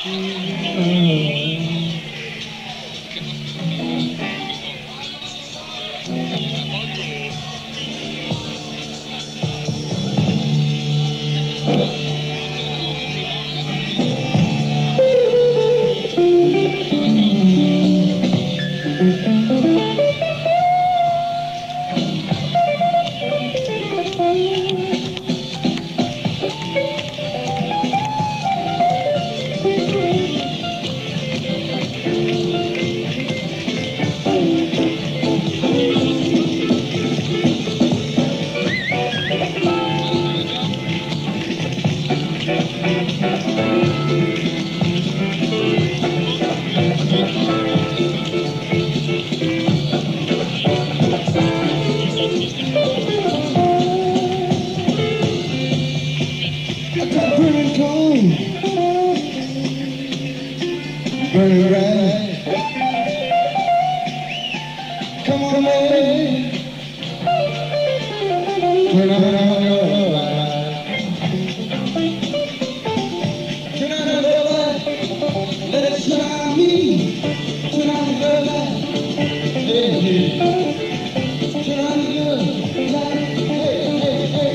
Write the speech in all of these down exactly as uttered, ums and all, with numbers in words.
Burning bright. Come on, man. Turn on your light. Turn on your light. Let it shine me. Turn on your light. Hey, hey. Turn on your light. Hey, hey, hey.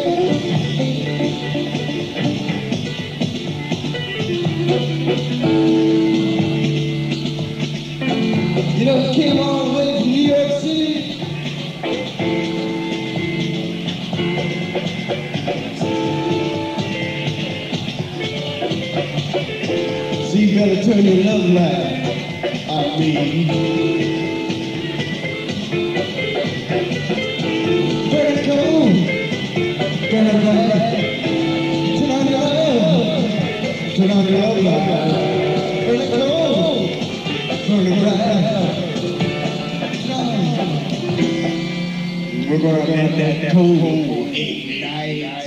You know, he came all the way from New York City. So you gotta turn your love light on me. Burn it cold, burn it bright. Turn on your love, turn on your love light. Burn it cold, burn it bright. We're gonna let that cold ignite.